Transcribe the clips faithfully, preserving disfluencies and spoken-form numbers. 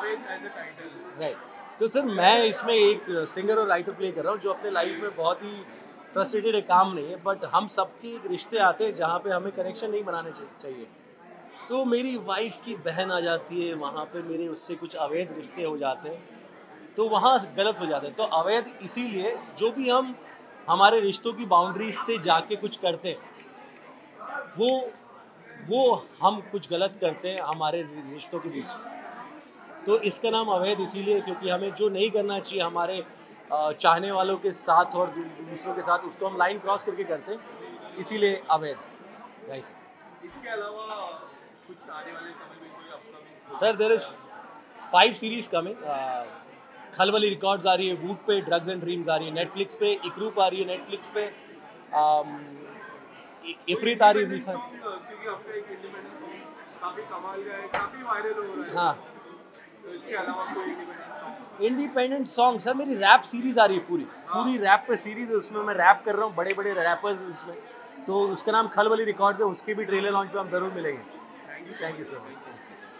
Right. तो sir मैं इसमें एक सिंगर और राइटर प्ले कर रहा हूँ जो अपने लाइफ में बहुत ही फ्रस्ट्रेटेड है, काम नहीं है, बट हम सबके एक रिश्ते आते हैं जहाँ पे हमें कनेक्शन नहीं बनाने चा- चाहिए। तो मेरी वाइफ की बहन आ जाती है वहाँ पे, मेरे उससे कुछ अवैध रिश्ते हो जाते हैं, तो वहाँ गलत हो जाता है। तो अवैध इसीलिए, जो भी हम हमारे रिश्तों की बाउंड्रीज से जाके कुछ करते हैं, वो वो हम कुछ गलत करते हैं हमारे रिश्तों के बीच। तो इसका नाम अवैध इसीलिए क्योंकि हमें जो नहीं करना चाहिए हमारे अ, चाहने वालों के साथ और दू- दूसरों के साथ, उसको हम लाइन क्रॉस करके करते हैं, इसीलिए अवैध। राइट। इसके अलावा कुछ आने वाले समय में कोई upcoming sir there is five series coming. Khalbali records आ रही है, वूट पे ड्रग्स एंड ड्रीम्स आ रही है, नेटफ्लिक्स पे इकरूप आ रही है, नेटफ्लिक्स पे अम, इ- इफरीत आ रही है, जीफा। क्योंकि आपका एक इंडिपेंडेंट सॉन्ग काफी कमाल का है, काफी वायरल हो रहा है। हाँ, तो इसके अलावा कोई independent song? Independent song sir, मेरी रैप सीरीज आ रही है पूरी, पूरी रैप पे सीरीज है, उसमें मैं रैप कर रहा हूँ, बड़े बड़े रैपर्स उसमें। तो उसका नाम खलबली रिकॉर्ड्स है, उसके भी ट्रेलर लॉन्च पे हम जरूर मिलेंगे। Thank you sir much.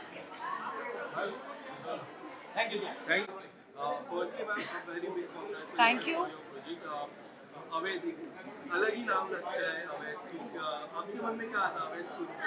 Thank you thank you firstly ma'am very big congratulation Thank you. For your project Avaidh. एक अलग ही नाम लगता है अवैध। कि, uh, आपके मन में क्या आता है अवैध सुन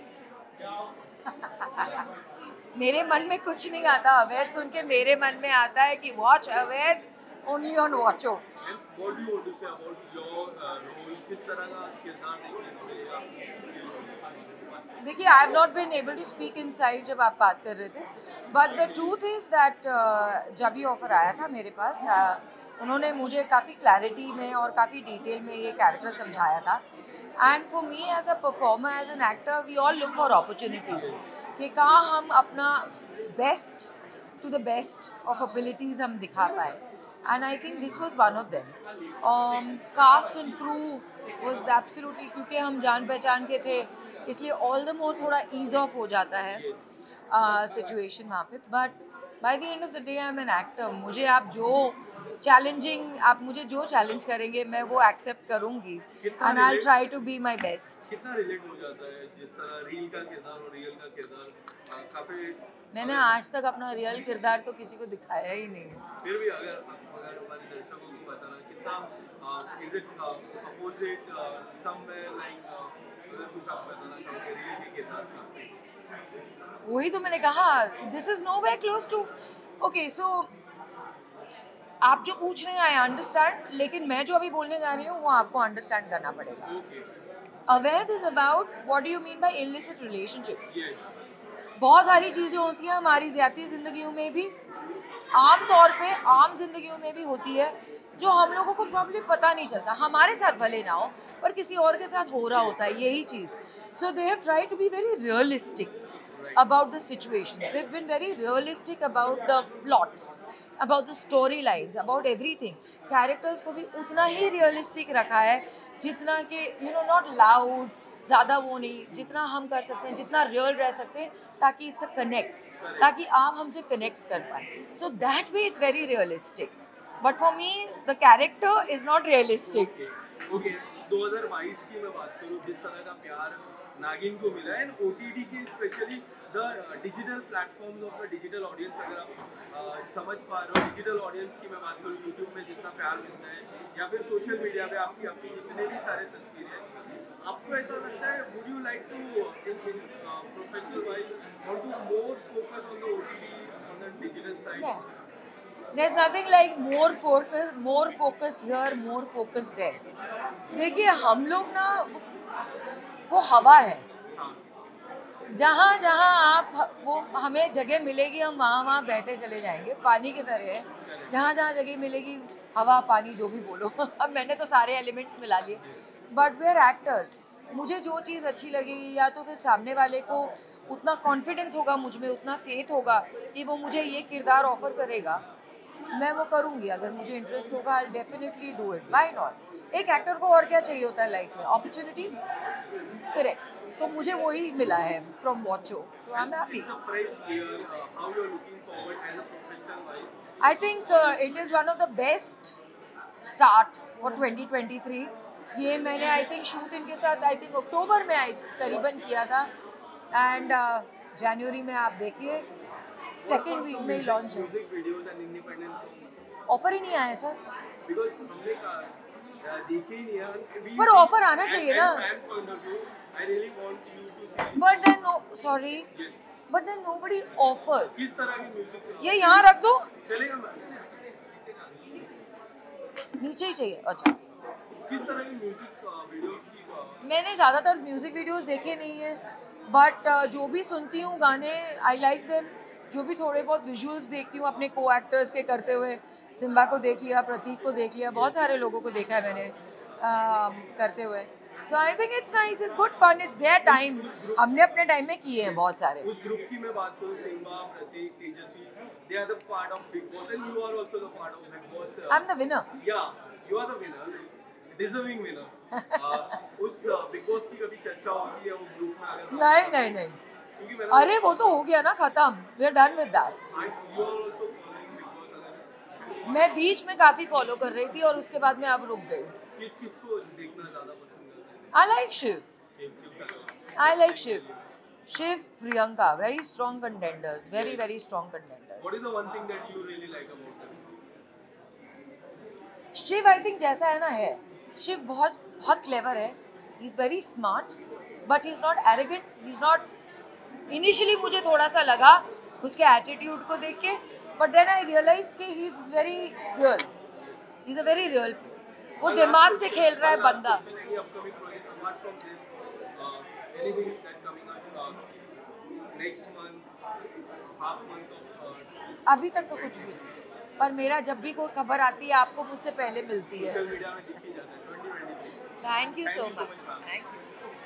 मेरे मन में कुछ नहीं आता अवैध सुन के, मेरे मन में आता है कि watch Avaidh only on Watcho. And what do you want to say about your role? किस तरह का किरदार देखने को मिलेगा? देखिए, I have not been able to speak inside जब आप बात कर रहे थे, but the truth is that जब ये ऑफर आया था मेरे पास, uh, उन्होंने मुझे काफ़ी क्लैरिटी में और काफ़ी डिटेल में ये कैरेक्टर समझाया था। And for me as a performer, as an actor, we all look for opportunities कि कहाँ हम अपना best to the best of abilities हम दिखा पाए। And I think this was one of them. Cast and crew was absolutely, क्योंकि हम जान पहचान के थे, इसलिए ऑल द मोर थोड़ा ईज ऑफ हो जाता है सिचुएशन uh, वहाँ पे। But by the end of the day I am an actor. मुझे आप जो चैलेंजिंग, आप मुझे जो चैलेंज करेंगे मैं वो एक्सेप्ट करूँगी, and I try to be my best. कितना रिलेट हो जाता है जिस तरह रील का किरदार और रियल का किरदार? अ, काफी मैंने आज तक अपना रियल किरदार तो किसी को दिखाया ही नहीं है। फिर भी अगर अगर हमारे दर्शकों को बताना कितना is it opposite somewhere like, अगर कुछ आप बताना चाहोगे रियल के किरदार से? वही तो मैंने कहा, this is no way close to. Okay, so आप जो पूछ रहे हैं आई अंडरस्टैंड, लेकिन मैं जो अभी बोलने जा रही हूँ वो आपको अंडरस्टैंड करना पड़ेगा। Okay. Avaidh is about what do you mean by illicit relationships. Yes. बहुत सारी चीज़ें होती हैं हमारी ज़्यादती ज़िंदगियों में भी, आम तौर पे आम जिंदगियों में भी होती है, जो हम लोगों को प्रॉब्लम पता नहीं चलता, हमारे साथ भले ना हो पर किसी और के साथ हो रहा होता है यही चीज़। So they have try to be very realistic about the situations. They've been very realistic about the plots, about the storylines, about everything. Characters को भी उतना ही realistic रखा है जितना कि you know not loud, ज़्यादा वो नहीं, जितना हम कर सकते हैं, जितना real रह सकते हैं, ताकि it's a connect, ताकि आप हमसे connect कर पाएं. So that way it's very realistic. But for me, the character is not realistic. Okay, दो हज़ार बाईस की मैं बात करूँ, जिस तरह का प्यार नागिन को मिला है, ओटीटी की specially the digital platforms of the digital audience, अगर आप uh, समझ पा रहे हो डिजिटल ऑडियंस की मैं बात करूँ, यूट्यूब में जितना प्यार मिलता है या फिर सोशल मीडिया पे आपकी अपनी जितने भी सारे तस्वीरें हैं, आपको ऐसा लगता है would you like to in professional wise want to more focus on the OTT on the digital side? Yeah. There's nothing like more focus, more focus here, more focus there. देखिए हम लोग ना वो, वो हवा है, जहाँ जहाँ आप वो हमें जगह मिलेगी हम वहाँ वहाँ बहते चले जाएंगे, पानी की तरह है। जहाँ जहाँ जगह मिलेगी, हवा पानी जो भी बोलो अब मैंने तो सारे एलिमेंट्स मिला लिए। बट वी आर एक्टर्स, मुझे जो चीज़ अच्छी लगेगी या तो फिर सामने वाले को उतना कॉन्फिडेंस होगा मुझ में, उतना फेथ होगा कि वो मुझे ये किरदार ऑफर करेगा, मैं वो करूँगी। अगर मुझे इंटरेस्ट होगा I definitely do it, why not. एक एक्टर को और क्या चाहिए होता है लाइफ में? Opportunities, correct. तो मुझे वही मिला है from Watcho, so I am happy. I think it is one of the best start for twenty twenty three. ये मैंने आई थिंक शूट इनके साथ आई थिंक अक्टूबर में आई करीबन किया था, एंड जनवरी uh, में आप देखिए सेकेंड वीक में ही लॉन्च है। Music videos and independent songs offer ही नहीं आया सर, बिकॉज़ हमने कहा, अ, देखे ही नहीं है We- पर ऑफर आना चाहिए ना। fan point of view, I really want you to see but then no, sorry, yes, but then nobody offers. किस तरह की म्यूजिक ये यहाँ रख दो, चलेगा मैम? नीचे ही चाहिए। अच्छा, किस तरह की म्यूजिक वीडियोस की अ, मैंने ज़्यादातर म्यूज़िक वीडियोस देखे नहीं है, बट जो भी सुनती हूँ गाने आई लाइक देम। जो भी थोड़े बहुत विजुअल्स देखती हूँ अपने को एक्टर्स के करते हुए, सिम्बा को देख लिया, प्रतीक को देख लिया, बहुत सारे लोगों को देखा है मैंने um, करते हुए। So I think it's nice, it's good fun, it's there time. हमने अपने टाइम में किए हैं बहुत सारे। उस ग्रुप की मैं बात करूं, Simba, Pratik, Tejasswi, they are the part of Big Boss and you are also the part of Big Boss. uh, I am the winner. Yeah, you are the winner, deserving winner. uh, उस बिग बॉस की कभी चर्चा होती है वो group में अगर नहीं नहीं नहीं, क्योंकि मैंने अरे वो तो हो गया ना खत्म, we are done with that. I- you are also following Big Boss अगर मैं बीच में काफ़ी फॉलो कर रही थी और उसके बाद मैं अब रुक गई। किस किस को देखना ज्यादा पसंद करते हैं? आई लाइक शिव, शिव शिव का I like Shiv, Shiv, Priyanka, very strong contenders, very very strong What contenders. is the one thing that you really like about them? Shiv I think जैसा है ना है, शिव बहुत बहुत क्लेवर है, he is very smart, but he is not arrogant, he is not. Initially मुझे थोड़ा सा लगा उसके एटीट्यूड को देख के, बट देन आई रियलाइज कि he is very real, he is a very real. वो दिमाग से खेल रहा है बंदा। Any upcoming project apart from this? Uh, anything that coming up uh, next month, half month of uh, अभी तक तो कुछ भी नहीं, पर मेरा जब भी कोई खबर आती है आपको मुझसे पहले मिलती है। social media में दिख ही जाता है twenty twenty. Thank you Thank so you so much, much, ma'am. Thank you.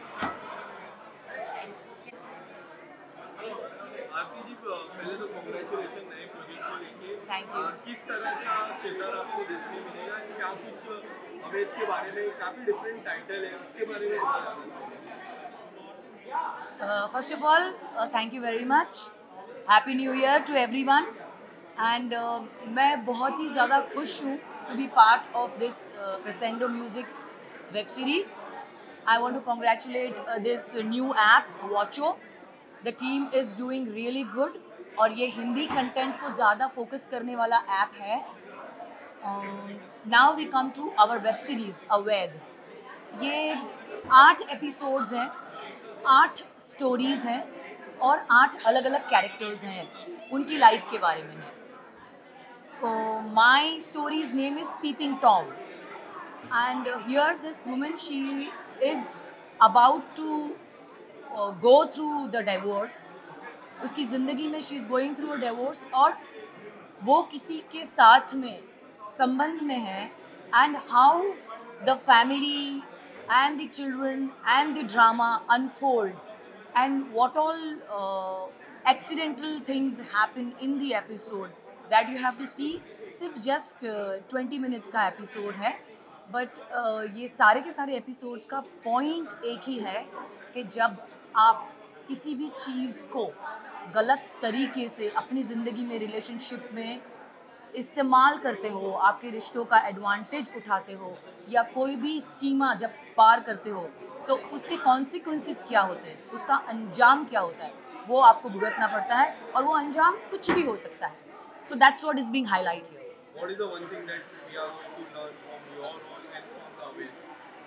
आपकी जी uh, पहले तो कॉन्ग्रेचुलेशन नए प्रोजेक्ट को लेके। Thank you. Uh, किस तरह का किरदार आपको देखने मिलेगा? क्या कुछ अवैध के बारे में, काफी डिफरेंट टाइटल है, उसके बारे में बताना। Uh, first of all, uh, thank you very much. Happy New Year to everyone. And uh, मैं बहुत ही ज़्यादा खुश हूँ to be part of this uh, Crescendo Music web series. I want to congratulate uh, this new app, Watcho. The team is doing really good. और ये Hindi content को ज़्यादा focus करने वाला ऐप है। Now we come to our web series Avaidh. ये आठ episodes हैं, आठ स्टोरीज़ हैं और आठ अलग अलग कैरेक्टर्स हैं, उनकी लाइफ के बारे में है। My story's name is peeping Tom and here this woman she is about to go through the divorce. उसकी ज़िंदगी में she is going through a divorce और वो किसी के साथ में संबंध में है, and how the family and the children and the drama unfolds and what all uh, accidental things happen in the episode that you have to see. सिर्फ just ट्वेंटी मिनट्स का एपिसोड है, बट uh, ये सारे के सारे episodes का point एक ही है कि जब आप किसी भी चीज़ को गलत तरीके से अपनी ज़िंदगी में, रिलेशनशिप में इस्तेमाल करते हो, आपके रिश्तों का एडवांटेज उठाते हो या कोई भी सीमा जब पार करते हो, तो उसके कॉन्सिक्वेंसेस क्या होते हैं, उसका अंजाम क्या होता है, वो आपको भुगतना पड़ता है और वो अंजाम कुछ भी हो सकता है. So that's what is being highlight here. What is the one thing that we are going to learn from your role and from the way?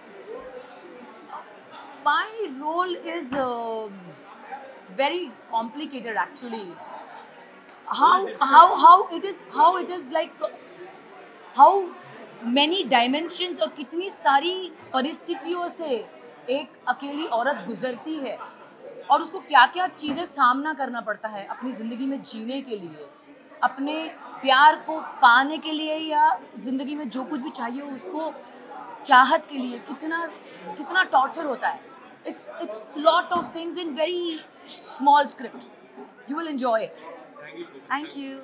My role is um very complicated actually. How how how it is how it is like how many dimensions और कितनी सारी परिस्थितियों से एक अकेली औरत गुजरती है और उसको क्या क्या चीज़ें सामना करना पड़ता है अपनी ज़िंदगी में जीने के लिए, अपने प्यार को पाने के लिए या ज़िंदगी में जो कुछ भी चाहिए उसको चाहत के लिए कितना कितना टॉर्चर होता है. It's it's lot of things in very small script. You will enjoy it. Thank you so much. Thank you.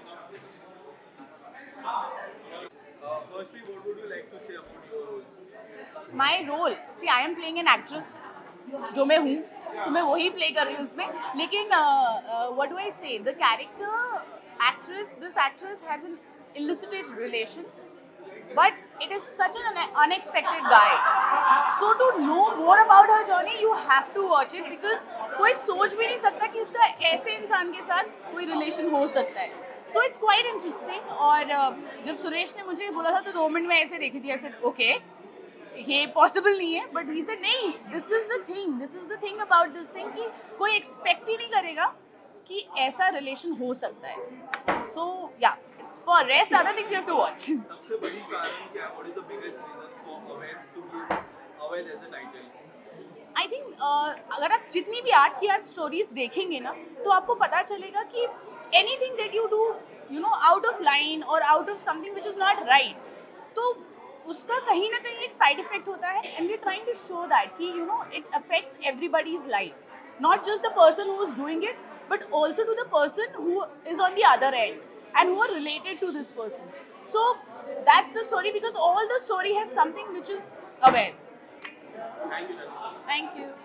Uh, firstly, what would you like to say about your role? My role, see, I am playing an actress, जो मैं हूँ, so मैं वही play कर रही हूँ उसमें. लेकिन uh, uh, what do I say? The character actress, this actress has an illicit relation, but it is such an une- unexpected guy. So to know more about her journey, you have to watch it because कोई सोच भी नहीं सकता कि इसका ऐसे इंसान के साथ कोई रिलेशन हो सकता है. So it's quite interesting. और uh, जब सुरेश ने मुझे बोला था तो दो मिनट में ऐसे देखी थी, ऐसे ओके ये पॉसिबल नहीं है, बट ही सेड नहीं, this is the thing, this is the thing about this thing कि कोई एक्सपेक्ट ही नहीं करेगा कि ऐसा रिलेशन हो सकता है. So yeah it's for rest other things you have to watch. सबसे बड़ी कारण क्या है? What is the biggest reason for Avaidh to give Avaidh as a title? I think अगर आप जितनी भी आर्ट की आर्ट स्टोरीज देखेंगे ना तो आपको पता चलेगा कि anything that you do you know out of line और out of something which is not right, तो उसका कहीं ना कहीं एक साइड इफेक्ट होता है. And we trying to show that कि you know it affects everybody's life, not just the person who is doing it but also to the person who is on the other end and who are related to this person. So that's the story, because all the story has something which is aware. Thank you. Thank you.